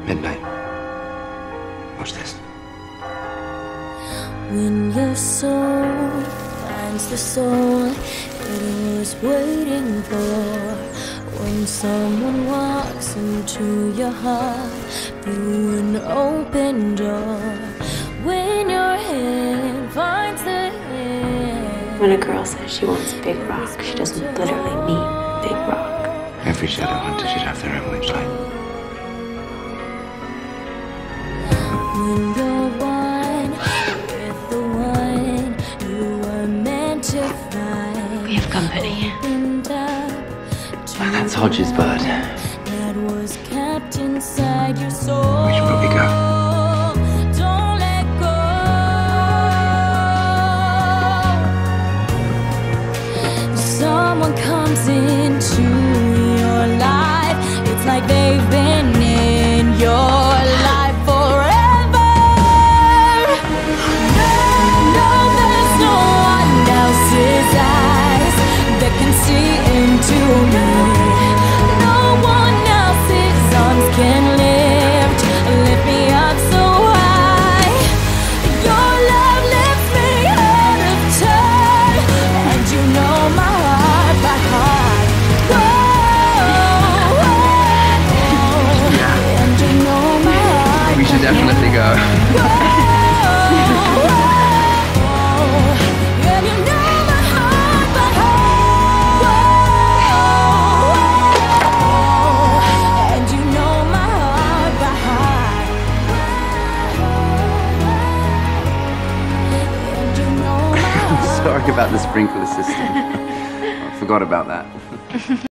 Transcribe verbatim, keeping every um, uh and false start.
Midnight. Watch this. When your soul finds the soul it was waiting for, when someone walks into your heart through an open door, when your hand finds the hand. When a girl says she wants a big rock, she doesn't literally mean a big rock. Every shadow hunter should have their own website. When you're one with the one you were meant to find. We have company. Oh, that's Hodge's bird. That was kept inside your soul. We should probably go. Don't let go. Someone comes into your life, it's like they've been in your life forever. No, there's no one else's eyes that can see into me. No one else's arms can lift, lift me up so high. Your love lifts me out of turn, and you know my heart by heart. Whoa, whoa, Yeah. and you know my heart. We should definitely go. Sorry about the sprinkler system. I forgot about that.